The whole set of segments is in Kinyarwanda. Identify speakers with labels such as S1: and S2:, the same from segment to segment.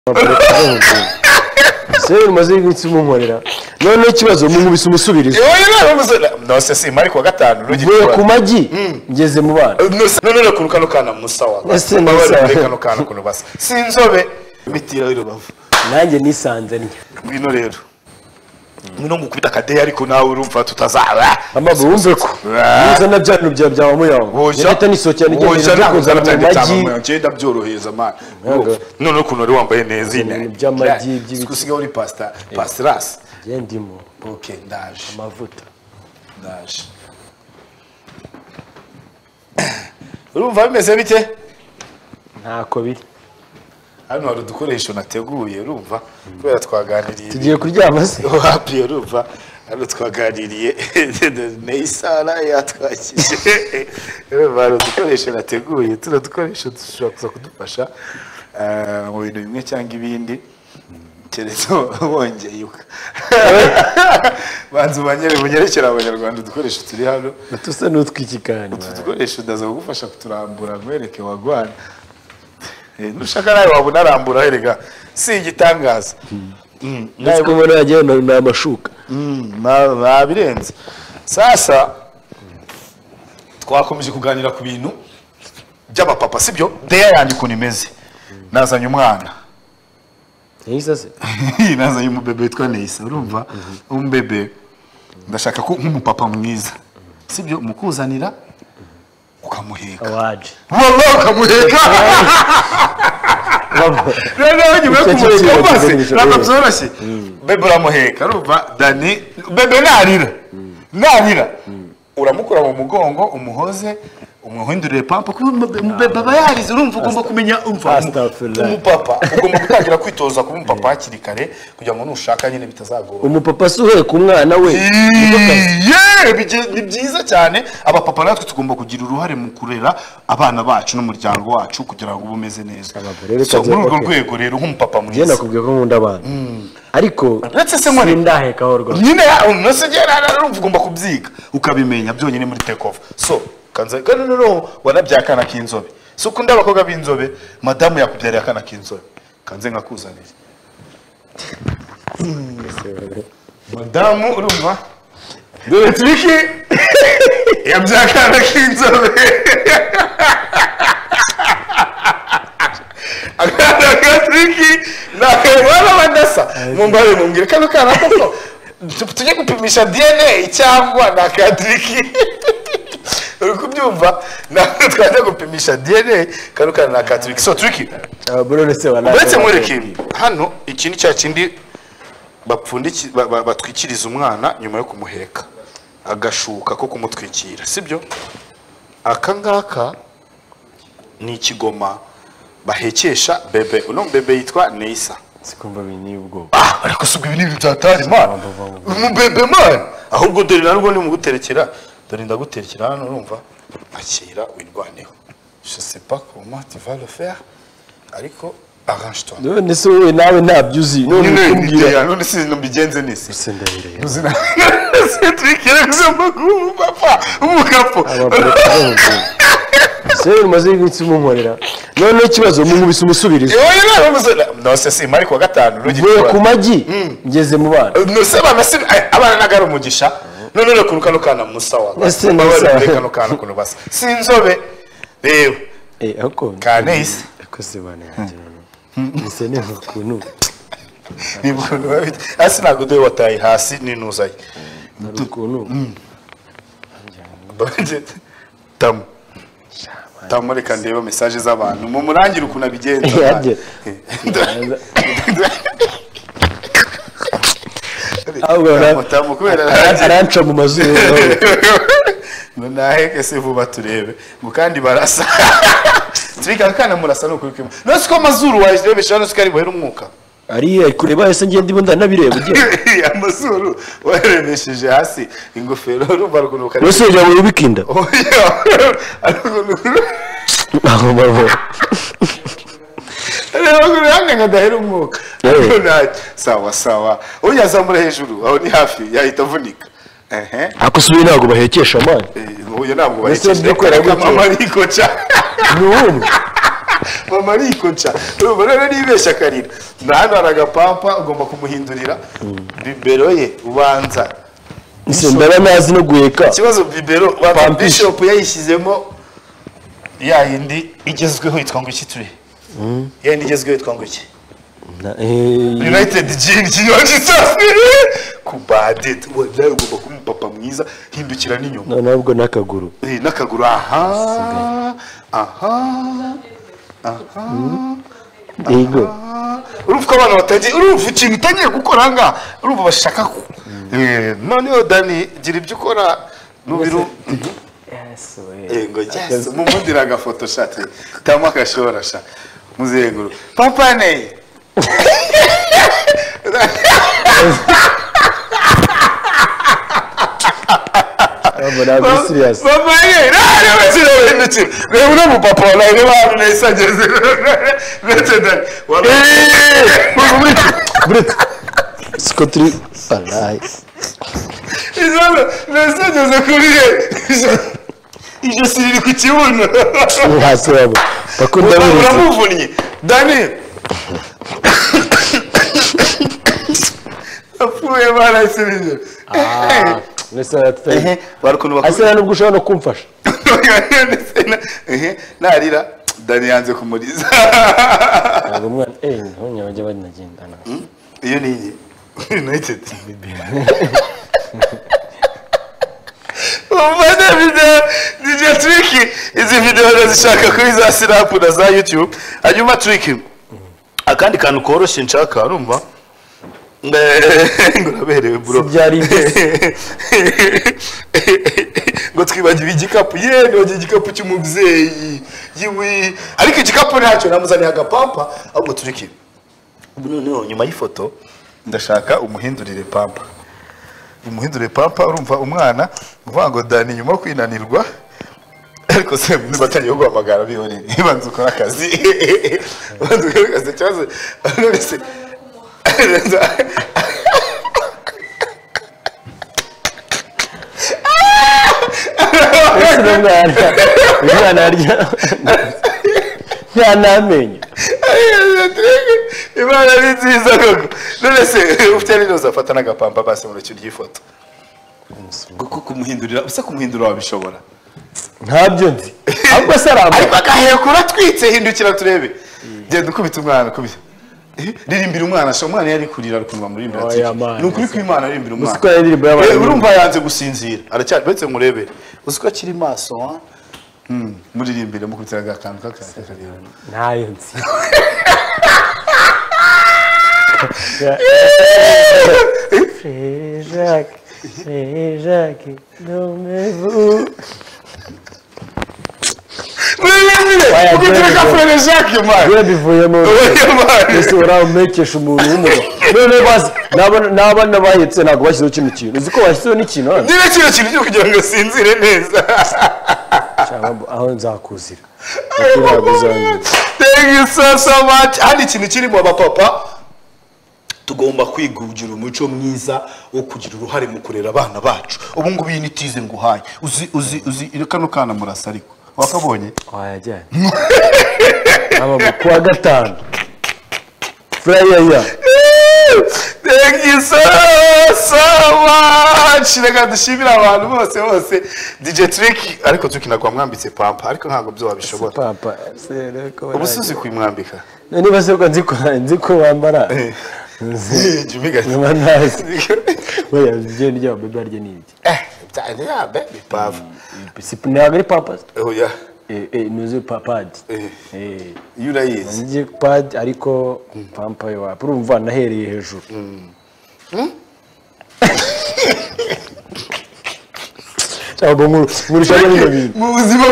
S1: Se umaze iminsi munkorera none ikibazo mumubise umusubirizo
S2: no se si mari kwa gatanu
S1: rugiye ku magi ngeze mu bana
S2: none kurukano kana musawa
S1: ese nisa
S2: kano kana kuno basa sinzobe bitira birubavu
S1: nanjye nisanze ni
S2: bino rero no ngukubita kadeya ariko nawe urumva tutazaba
S1: amabu wumve ko niza na byano byawe muyawo leta nisokera nigeze kuzana mu magi
S2: ngenda byoroheza man none kuno ri wambaye neza ine
S1: by'amagi
S2: by'ibikusiga uri pasteras
S1: gendimo
S2: okay ndaje
S1: amavuta
S2: ndaje urumva bimeze bite
S1: ntako biri
S2: hano hari udukoresho nateguye urumva kubera twaganiriye
S1: tugiye kuryama se
S2: happy urumva hano twaganiriye Neisara yatwakije urumva hari udukoresho nateguye dukoresho dushobora kuza kudufasha mu bintu bimwe cyangwa ibindi kerezo wongeye uka banzu bunyerekera abanyarwanda udukoresho turi hano
S1: tusa n'utwikikanye
S2: udukoresho ndaza kugufasha kuturambura mwereke wagwana nushaka nawe wabona arambura herega si igitangaza
S1: ndetse ko mbona yagiye na amashuka
S2: birenze sasa twakomeje kuganira ku bintu by'abapapa sibyo deya yandiko nimeze nazanye umwana
S1: Neisa se
S2: nazanye umubebe witwa Neisa urumva umbebe ndashaka ko nk'umupapa mwiza sibyo mukuzanira ukamuheka
S1: awaje
S2: wallahi ukamuheka rero nyuma yo kumuheka bose nakabyoroshye bebe uramuheka urumva Dani bebe narira uramukura mu mugongo umuhoze umuhindurire pamper baba yarize urumva ugomba kumenya umupapa ugomba gutangira kwitoza kuba umupapa hakiri kare kugira ngo nushaka nyine bitazagora
S1: umupapa suhe ku mwana we
S2: ni byiza cyane abapapa natwe tugomba kugira uruhare mu kurera abana bacu n'umuryango wacu kugira ngo bumeze neza so muri urwo rwego rero nk'umupapa mwiza
S1: ngenda kubwiye ko nkunda abana ariko
S2: ndetse se nkore
S1: ndahekaho rwose
S2: nyine unasegera urumva ugomba kubyiga ukabimenya byonyine muri take off so kanza no wanabyakana k'inzobe so ukunda abakobwa b'inzobe madamu yakubyariye akana k'inzobe kanze nkakuzanira madamu urumva dore triki yabyakana k'inzobe akana triki nakabana badasa mumbare mumbwire kano kana koko tujye gupimisha DNA cyangwa nakatriki urukubyumva natwe twajya gupimisha DNA kanukana na Catholic so tricky
S1: burone se wana
S2: uretse mwereke hano ikindi cya kindi bapfundiki batwikiriza umwana nyuma yo kumuheka agashuka ko kumutwikira sibyo akangaka ni ikigoma bahekesha bebe uno bebe yitwa Neisa
S1: sikumva bini ubwo
S2: ariko subwe ibintu byatari man bebe man ahubwo dore narwo ni mu guterekera dore ndaguterekera hano urumva akira wirwaneho je sais pas comment tu vas le faire ariko arrange-toi
S1: none se wowe nawe ntabyuzi none kumbwira
S2: none si mbigenze nese
S1: sendahire
S2: uzina c'est trikere kuzamba ku papa umukapo
S1: se umaze iminsi munkorera none ikibazo mumubise umusubirizo
S2: no se si mari kwa gatanu
S1: rugiye ku magi ngeze mu bana
S2: no se abana nagara umugisha none kurukano kana musawa
S1: ese nisa
S2: kano kana kuno basa sinzobe rero
S1: ako
S2: kanese
S1: ako se bana yanjye nise ne ukuntu
S2: nibwo hasi nago de wataye hasi ninuzaye
S1: ukuntu
S2: tamureka ndeba message z'abantu mu murangira ukuntu abigenza
S1: ahubwo
S2: kubera
S1: aranca mu mazuru
S2: ngo ahekesheje vuba turebe ngo kandi barasa twika kana murasa no kurikima no siko amazuru wajirebesha no sikari buhera umwuka
S1: ari kureba ese ngende ndimo ndanabireba ugiye
S2: amazuru warebesheje hasi ingofero urumva rukunuka
S1: wese ujya mu bikinda aho babo
S2: rero hanga ngadahera umwuka sawa uyazamura hejuru aho ni hafi yahita vunika
S1: ako subi ntago bahekesha amani
S2: uyu ntabwo bahekesha mama ariko cha
S1: n'umwe
S2: mama arikoca urumva rero nibeshya akarira hano hari agapampa ugomba kumuhindurira bibero ye ubanza
S1: ndaba nazi no guheka
S2: ikibazo bibero bishop yayishyizemo ya yindi igezweho yitwa ngo iki turi ya yindi igezweho yitwa ngo iki United Gin kinywaji safi kubadit wallahi ugomba kumupapa mwiza hindukira n'inyuma
S1: nabwo nakaguru
S2: nakaguru aha
S1: ego
S2: urumva abantu batagiye urumva ikintu utagiye gukora nga urumva bashaka ko noneho Dani gira ibyo ukora nubiru yes mumundira agafoto shati tamwa akashora sha muzenguru papa ne
S1: Mama serious
S2: mama ye rero basire rero mu papa wala ne ba nesageze Dani
S1: Brit Scotri wallahi
S2: izaba nesageze kuri ije siriri ku kibuno
S1: hasi wabo bakunda
S2: baramuvunnye Dani afuye barasirije
S1: asa nubwo ushobora no kumfasha
S2: narira Dani yanze kumuriza
S1: umwana ntonya bajya banagendana
S2: iyo ni United umwana video DJ Tricky izi video nazishaka kuri za Snap na za YouTube hanyuma Tricky akandi kantu koroshye nshaka urumva nguraberewe bro
S1: byari
S2: ngo twibagiwe igikapu yego igikapu cy'umubyeyi yiwe ariko igikapu ntacyo namuzaniye agapampa ahubwo Tricky ubu noneho nyuma y'ifoto ndashaka umuhindurire pampa urumva umwana uvuga ngo Dani nyuma kwinanirwa ariko se nibatangiye guhamagara bihore ibanze ukora akazi cyangwa se
S1: umwana arya ntanamenye
S2: imana ni nziza koko none se ufite n'inoza afata n'agapampa basi mu rucyo ry'ifoto kuko kumuhindurira usa kumuhindura wabishobora
S1: ntabyo nzi ahubwo se
S2: ariko agahekura twitse hindukira turebe genda ukubita umwana kubita ririmbira umwana sha umwana yari kurira rukunwa muri imbere n'ukuri kw'Imana ririmbira umwana urumva yanze gusinzira aracyari betse murebere usiko akiri maso muririmbire mukubitira akantu k'akarira
S1: ntayo nzi Jacques, dormez-vous.
S2: Ukutira kafere Jacques man.
S1: Wewe bivuyemo. Ese uramekesha umuntu w'umugabo. None basi nabana bayetse ntago bashyizeho ikintu kintu. Uzi ko bashyizeho n'ikintu hano.
S2: Niba kino kintu cyo kugira ngo sinzire neza.
S1: Cyangwa aho nzakuzira.
S2: Thank you so much. Hadi ikintu kirimo abapapa tugomba kwigugira umuco mwiza wo kugira uruhare mu kurera abana bacu. Ubu ngubu yinitize nguhaye. Uzi kano kana murasa ariko. Wakabonye?
S1: Wayajyanye. Aba kuwa gatanu. Friday.
S2: Thank you so much. Reka dushimira abantu bose DJ Tricky ariko tukinagwa mwambitse pampa ariko ntago byo wabishobora.
S1: Pampa sereko.
S2: Ubusuzi kwimwambika.
S1: Niba se ko nziko wambara.
S2: Jumiga.
S1: Nice. Oya bije ndya bebe arye nibye.
S2: Cyane ya baby pava.
S1: Sipne agri papas.
S2: Oya.
S1: Nuze papad.
S2: Yurayizi.
S1: Nje pad ariko pampa yo urumva nahereye hejuru. Cyangwa ngurishanya n'ibintu.
S2: Mu buzima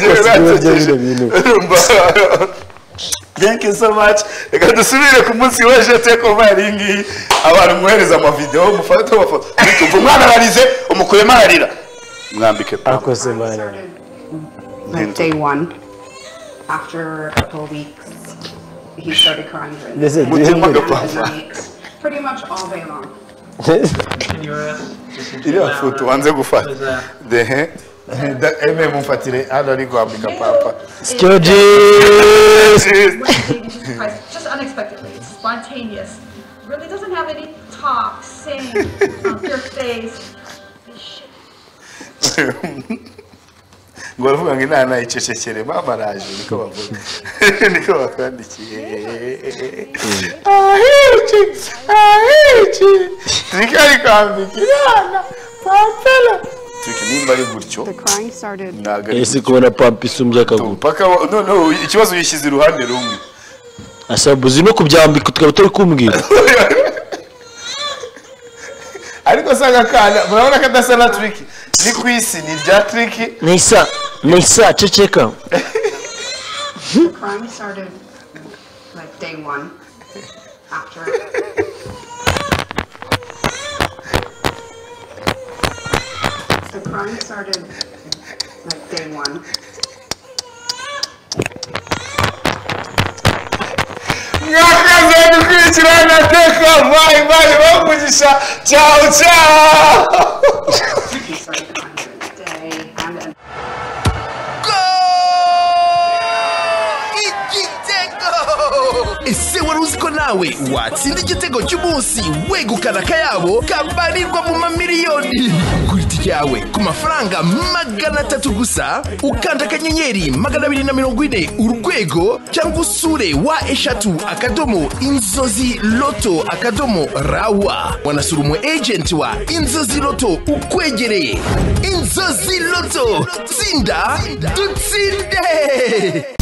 S2: bwaje. Thank you so much. Reka dusubire ku munsi w'ejo tekovaringi abantu mwohereza ama video mufate amafoto. Tuva umwana ararize umukurema ararira. Mwambike pampa.
S1: Akose bana.
S3: Day 1 after a couple of weeks he started crying during pretty much all day long.
S2: Iriya foto wanze gufata. Dehe Eme mumfatire hano ari kwambika papa.
S4: Just unexpectedly, it's spontaneous. Really doesn't have any talk, sing, your face.
S2: Ngo aravuga ngo inana icecekere mama araje niko bavuga. Niko bakandikiye. Nikari kwambika inana pamper. Nimba ari gutyo.
S3: The crying started.
S1: Ese kubona pamper isumbye akaguru.
S2: Paka no ikibazo yishyize iruhande rumwe.
S1: Asabuzi no kubyambika tukaba turi kumbwira.
S2: Ariko sanga kana murabona kadasa na trick. Ni kwisi ni rya trick.
S1: Nisa ceceka.
S3: The crying started like day 1 after. The crying started like day 1.
S2: Ngakaza dukurikirana teka vai bamugisha ciao ciao.
S3: He started crying the day and
S5: ese wari uzi ko nawe watsinda igitego cy'umunsi wegukana akayabo kabarirwa mu mamiliyoni ku giti yawe ku mafaranga 300 gusa ukanda akanyenyeri 240 urwego cyangwa usure wa eshatu akadomo inzozi loto akadomo rawa wanasura umu agent wa inzozi loto ukwegereye. Inzozi loto, tsinda dutsinde.